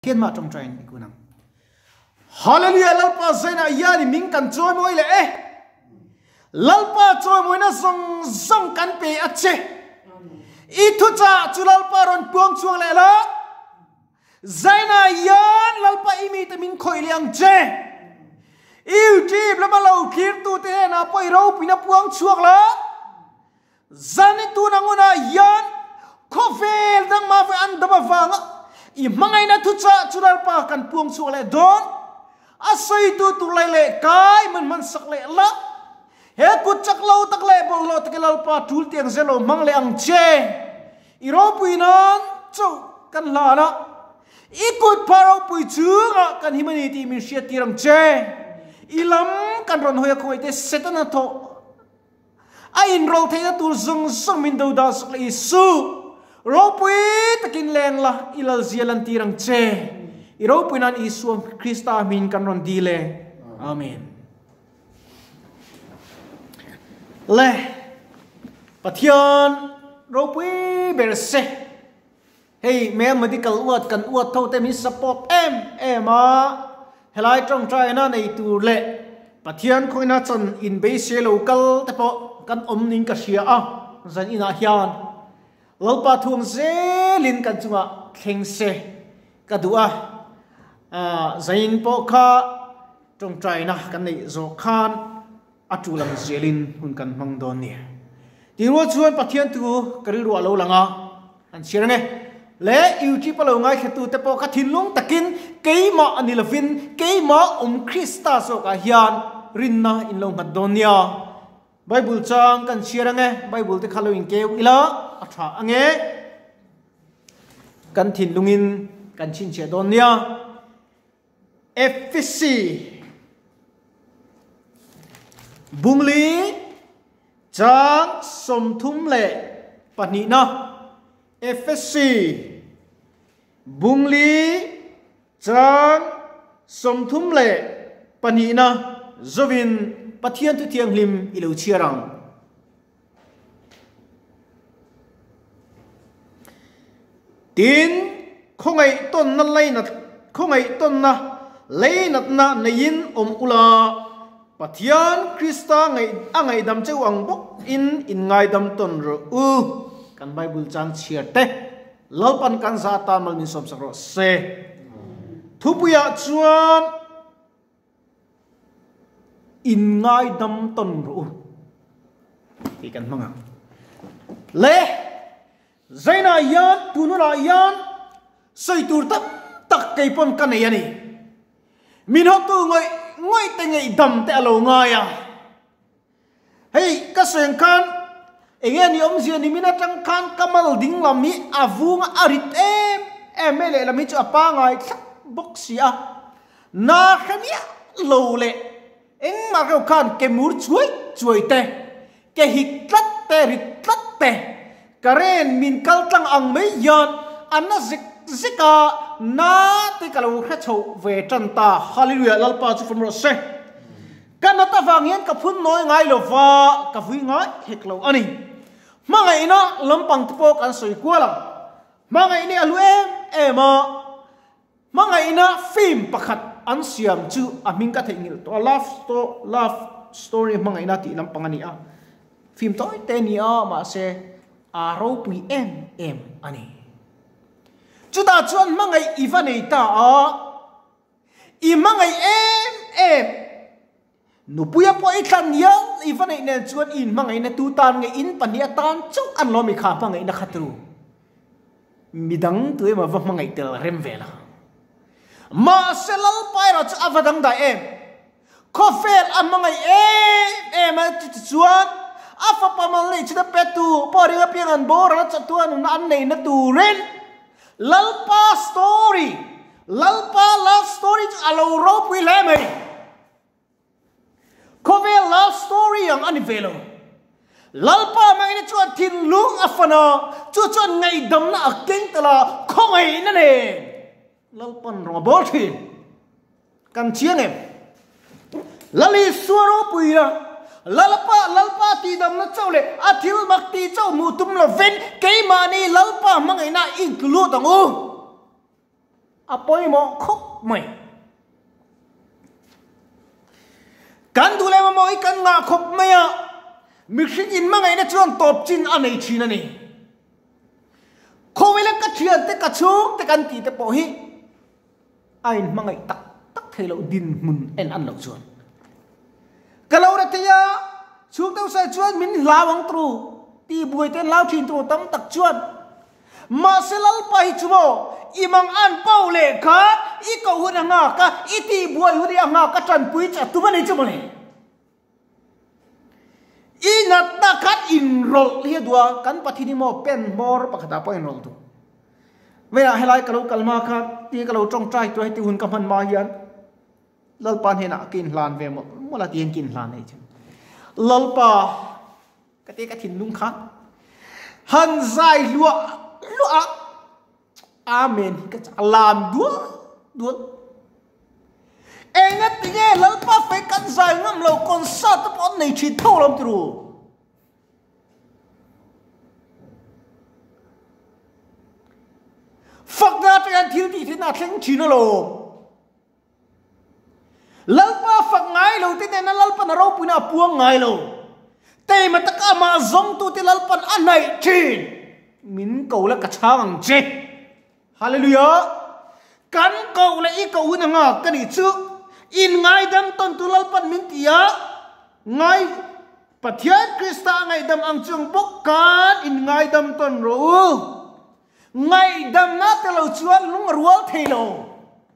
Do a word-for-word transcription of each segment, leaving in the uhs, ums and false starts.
thiên ma trong train ku nang hallelujah lalpa zaina yani ming kan choi moi le e lalpa choi moi na zong zong kan pe ache i thu cha chu lalpa ron puang chuang le la zaina yan lalpa imi te min khoi liang che yêu chim la malo khir tu te na poi ro pina puang chuak la zani tu na ngona yan khovel dang ma fa an dama wanga i mangai na thu cha chu lalpa kan puang chuak le don asoi tu tu lai le kai man man sak le la he ku chak lo tak le bol lo tak lalpa tul tiang zelo mang le ang che i ro pui nan chu kan la na ikut parau pui chunga kan humanity min sia tiram che ilam kan ron hoya khoi te setana tho a in ro the tu zung zung min do da sak le su ro pui takin leng la ilal zialan tirang che i ro pui nan isu Krista min kan ron dile amen le pathian ro pui berse hey me medical uat kan uat thau te mi support em em a helai trong trai na nei tu le pathian khoina chan in be se local te po kan om ning ka sia a zan ina hian lalpa thung se lin kan chunga kheng se ka dua a zain po kha trong trai na kan nei zo khan atulam zelin hun kan mang don ni ti ro chuan pathian tu kari ro lo langa an sir nge le yêu chi palo ngai khetu te po ka thin lung takin keima anilovin keima um Krista so ka hian rinna in lo madonia Bible chang kan share nge Bible te khalo in ke ila atha ange kan thin lungin kan chin che donia F C bungli chang som thum le pani na F C bungli chang som thum le pani na zovin pathian tu thiang lim ilo chiarang tin khongai ton na leina khongai ton na leina na nein om ula pathian Krista ngai angai dam cheu ang bok in in ngai dam ton ro u kan Bible chang chiar te lalpan kan za ta mal min som sakro se thupuya chuan in ngai dam ton ru ti kan manga le zaina yan tunura yan sei tur tak tak kai pon kan ne yani min ho tu ngoi ngoi te ngai dam te alo ngaya hey ka sen kan enge ni om zia ni mina tang khan kamal ding lami avung arit em emele lami chu apa ngai thak boxia na khamia lo le eng ma ko khan ke mur chuai chuai te ke hiklat te ritlat te karen min kal tang ang me yan anna zik zika na te kalau kha chho ve tan ta hallelujah lalpa chu from rose kana ta wangian ka phun noi ngai lo wa ka vui ngai hek lo ani mangai ina lampang tepo kan soi kwala mangai ini alu em ema mangai ina film pakhat an siam chu aming ka thengil to love to love story mangai ina ti lampang ani a film to te ni a ma se a ro pui em em ani chu ta chuan mangai ivanei ta a i mangai em em nupuya po ikhan yang ivanei ne chuan in mangai na tu tan nge in pania tan chu an lo mi kha pa ngai na khatru midang tu ema va mangai tel rem vela ma selal paira chu avadang da em khofel am mangai em em chuan afa pamal nei chu da petu pori nga piangan bor la chatuan na an nei na tu ren lalpa story lalpa love story chu alo ro pui le mai Kovel love story yang anivelo lalpa mangina chuan thin lung afana chu chuan ngai dam na akeng tala khongai na ne lalpan ro bol thin kan chiang em lali suaro puya lalpa lalpa ti dam na chole athil mak ti chau mu tum lo ven ke mani lalpa mangina include ang u apoi mo khóc mày kan du le ma moi kan nga khóc mày à mi sinh in ma ngai na chuan top chin a nei chin ani khoi la ka thian te ka chung te kan ti te po hi ain ma ngai tak tak thelo din mun en an lo chuan kalau ra te ya chung tau sai chuan min lawang tru ti buai ten law thin tru tam tak chuan ma selal pai chumo imang an pau le kha i ko hu na nga ka i ti buai hu ria nga ka tran pui cha tu mani chu mani i nat na khat in rol li dua kan pathini mo pen mor pakhata po in rol tu vela helai kalau kalma kha ti kalau trong trai tu ti hun kam han ma hian lal pan hena kin hlan ve mo mola tien kin hlan nei chu lal pa ka te ka thin lung kha han zai lua lua amen ka lam dua dua enga tinge lal pa fe kan zai ngam lo concert pon nei chi tho lam tru phật na trên thiếu thì thế nào thánh chỉ nó lồ lal pa phật ngai lo thế nên lal pa na rau puna puang ngai lo tê mà tất cả mà giống tu thì lal pa an này chi min cầu là cả chang chi hallelujah kan cầu là ý cầu na nga cái gì chứ in ngai dam ton tu lal pa min tia ngai pathian krista ngai dam ang chung bok kan in ngai dam ton ro ngày đâm nát cái lầu chuan lúng ruột thấy lầu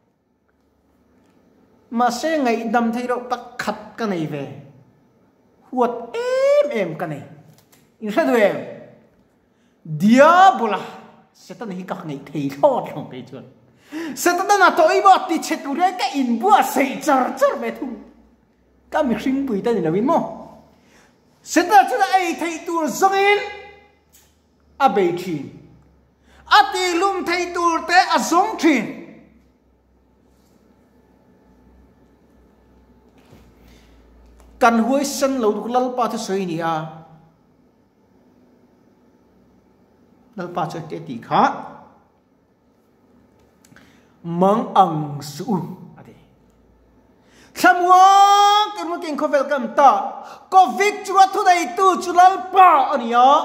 mà sẽ ngày đâm thấy đâu tắc khát cái này về huột em em cái này in sao vậy em diabola sẽ tao này các ngày thấy thọt không cái chuan sẽ tao là tôi bỏ thì chết tụi đấy cái in bua sấy char char về thu các mình sinh bùi ta thì là vì mo sẽ tao sẽ ai thấy tụi giống in à bể chi ati lum thei tur te azong thin kan huai san lo du lal pa the soi ni a lal pa cha te ti kha mang ang su ade samwa kan mo king ko welcome ta ko vic chua thu dai tu chu lal pa ani a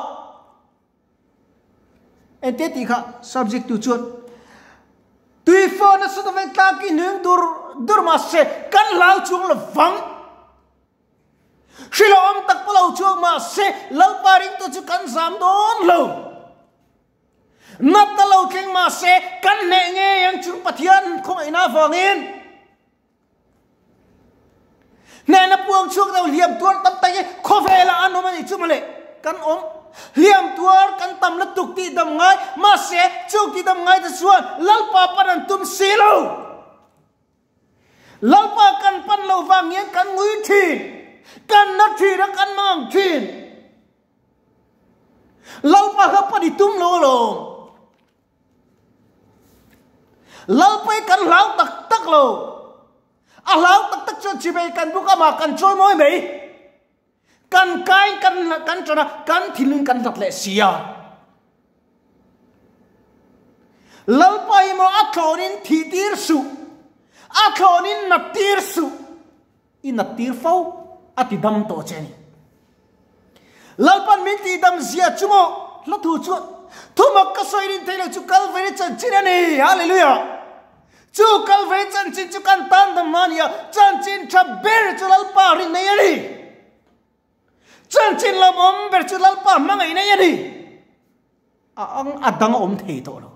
en te ti kha subject tu chuan tui phone na su ven ta ki nung dur dur ma se kan lau chung la vang shilo om tak lau chung ma se lau paring tu chu kan zam don lo nat ta lau keng ma se kan ne nge yang chung pathian khong ina vangin ne na puang chung dau liam tuar tam tai kho vela an ma ni chu ma le kan om liam tuar kan tam la tuk ti dam ngai ma se chuk ti dam ngai ta suan lal pa pan tum silo lal pa kan pan lo wang yen kan ngui thi kan na thi ra kan mang thi lal pa ha pa di tum lo lo lal pa kan lau tak tak lo a lau tak tak chon chi be kan bu ka ma kan choi moi mei kan kai kan kan chana kan thilin kan lat le sia lal pai mo athonin thi tir su athonin na tir su in na tir fo ati dam to cheni lal pan min ti dam zia chumo la thu chu thu mak ka soirin thele chu kal veri chan chin ani hallelujah chu kal veri chan chin chu kan tan dam mania chan chin tha ber chu lal pa rin nei ani chân chín làm om ber chu lal pa ma ngai nei ani a ang adang om thei to lo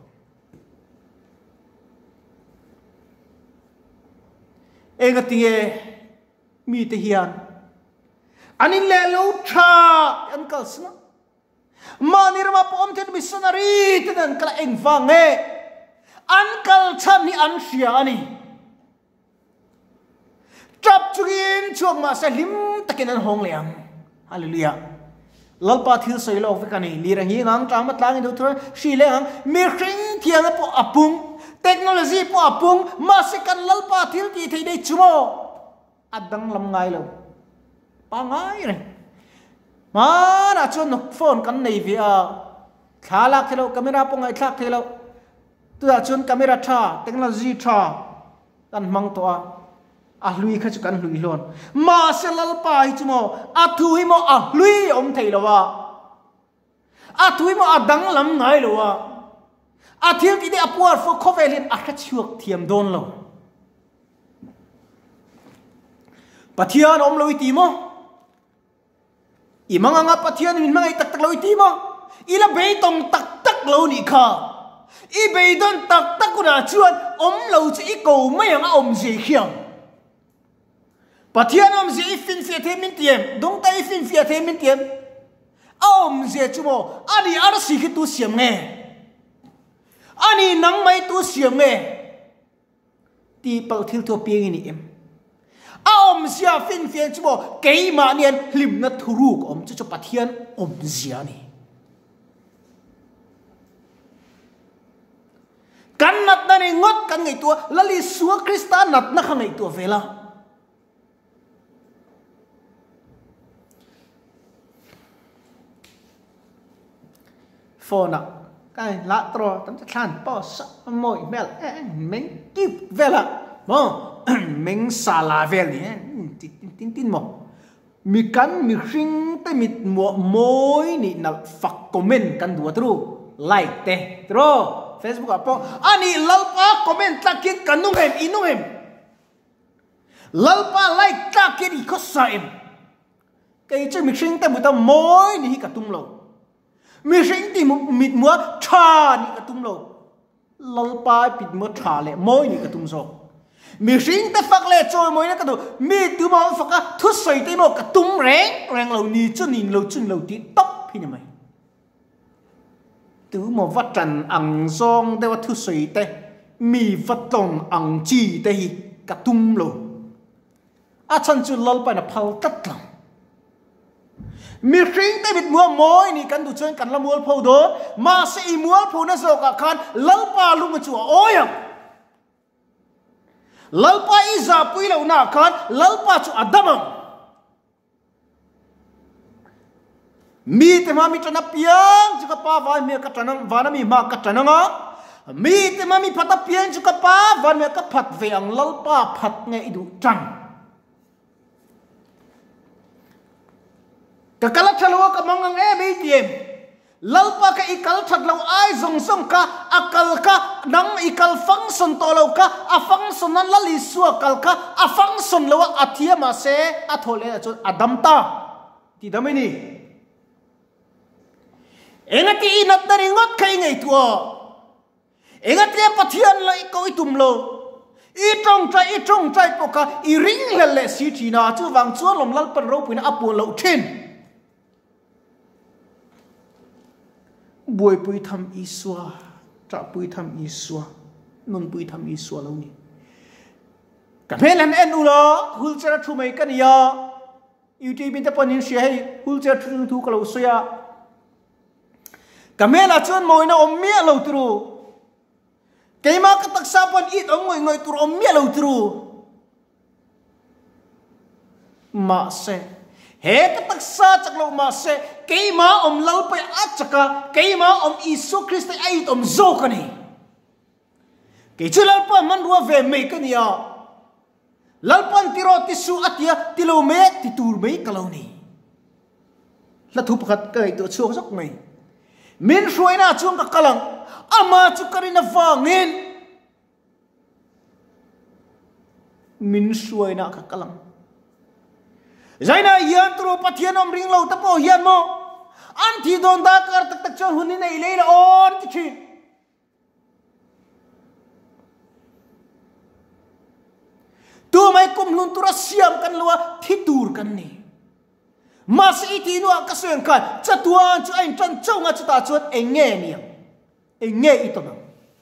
ega tinge mi te hian anin le lo tha an kal sna manir ma pom te missionary te dan kala eng wange an kal cham ni an sia ani trap chuin chuang ma sa lim takin an hong liang hallelujah lal pa thil soi lo ve kani li rang hi ngang tang mat lang do thor shi le ang mi khring thiang po apung technology po apung ma se kan lal pa thil ti thei dei chumo adang lam ngai lo pa ngai re ma na chon no phone kan nei vi a thala khelo camera po ngai thak thelo tu da chun camera tha technology tha kan mang to a lui kha chu kan lui lon ma se lal pa hi chumo a thu hi mo a lui om thei lo wa a thu hi mo a dang lam ngai lo wa a thiam ti de apuar fo khovelin a kha chuak thiam don lo pathian om lo ti mo i manga nga pathian min mangai tak tak lo ti mo ila be tong tak tak lo ni kha i be don tak tak ku na chuan om lo chi i ko mai anga om je khiam pathian om je i fin fia the min tiem dong tai fin fia the min tiem om je chumo ani ar si ki tu siam nge ani nang mai tu siam nge ti pal thil to pieng ni em om sia fin fia chumo ke ma nian lim na thuruk om chu chu pathian om zia ni kan nat na ni ngot kan ngai tu lali suwa krista nat na khang ngai tu vela phone cái lạ trò tấm than bỏ sợ mồi mẹ mình kịp về là mo mình xả là về liền tin tin tin mo mi cắn mi sinh tới mi mua mối nị là phật comment căn đùa tru like te tru Facebook apa ani lalpa comment tak kit kanung hem inung hem lalpa like tak kit ikut saim cái chơi mi sinh tới một tấm mối nị cả tung lâu mi sinh thì mịt múa trà nị cả tung lâu lalpa bịt múa trà lệ mối nị cả tung rồi mi sinh tới phật lệ trôi mối nị cả tung mi từ mà phật á thút sấy tới một cả tung rèn rèn lâu nị chân nị lâu chân lâu tí tóc phi nhỉ mày từ một vật trần ăn rong đây là thứ sấy tê mì vật tòng ăn chi tê cả tung lồ à chân chú lol bài là phao tất lòng mì sinh tê bịt mua mối nị căn đủ chân căn là mua phao đó mà sẽ mua phao nó rồi cả khăn lol pa luôn mà chùa ôi à lol pa ý giả bùi lâu nà khăn lol pa chùa đâm mi te mami chana piang chuka pa van me ka tanang vana mi ma ka tananga mi te mami phata piang chuka pa van me ka phat ve ang lal pa phat nge idu tang ka kala thalo ka mangang e me tiem lal pa ka ikal that lo ai zong song ka akal ka nang ikal function to lo ka a function nan lali suwa kal ka a function lo athia ma se a thole a chu adam ta ti damini engati inat na ringot kay ngay tuwa engati pathian la ikaw itumlo itong trai itong trai po ka iring lele si tina chu wang chuan lom lal pan ro pina apu lo thin buai pui tham iswa tra pui tham iswa non pui tham iswa lo ni kamelan en ulo hulchara thu mai kan ya youtube bin ta panin shi hai hulchara thu thu ka lo soya kamela chuan moina ommia lo tru keima ka taksa pon it ongoi ngoi tur ommia lo tru ma se he ka taksa chaklo ma se keima om lau pe achaka keima om isu christ ai om zo kani ke chulal pa man ruwa ve me kania lalpan tiro tisu atia tilo me titur me kaloni la thu pakhat kai to chuak sok mai min ruina chung ka kalang ama chu karina wangin min ruina ka kalang zaina yan tro pathian om ring lo ta po hian mo an thi don da kar tak tak chon hunin nei leila on ti thi tu mai kum lun tura siam kan lua thi tur kan ni mas iti nu ka sen kan chatuan chu ain chan chau nga chuta chuan enge ni enge ito na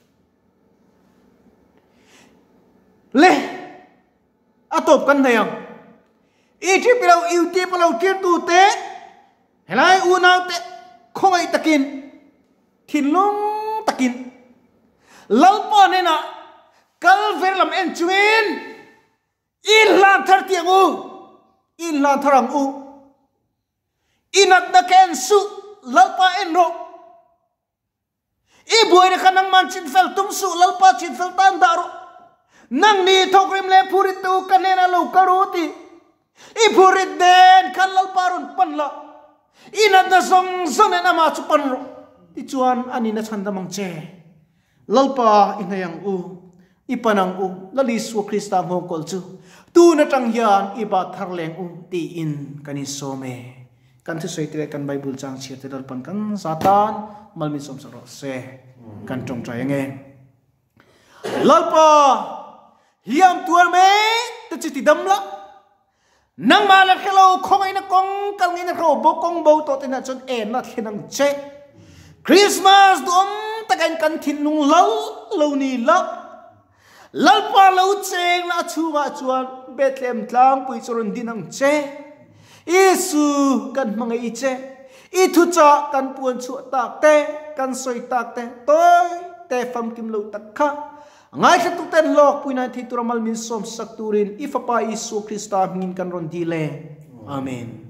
le atop kan na yang iti pilau iuti pilau tir tu te helai unau te khongai takin thinlong takin lalpa ne na kal verlam en chuin in lan thar tiang u in lan tharang u inat na ken su lalpa en ro I buhay na ka ng man chinfel tumsu lalpa chinfel tandaro. Nang ni thokrim le purit tu kanena lo karuti. I purit den kan lalparon panla. Inad na song song na nama chupanro. Ichuan ani na chandamang che. Lalpa inayang u. Ipanang u. Laliswa Krista mo kolchu. Tu na tangyan iba tharleng u. Ti in kanisome. Kan tu soy tire kan Bible chang chia te lalpan kan Satan. Malmin som saro se. Kan trong trayange. Lalpa. Hiam tuan me. Tachiti damla. Nang malat hello kong ay na kong kang ina ko bokong bo to tina chon en na thinang che Christmas dum tagan kan thinung lau lo ni la lalpa lo cheng na chuwa chuan Bethlehem tlang pui choron dinang che Isu kan mga iche itu cha kan puan chu tak te kan soi tak te toy te fam kim lo takha ngay sa tutan lok puy na tituramal min som sakturin ifapa Isu Krista hingin kan rondile. Amen.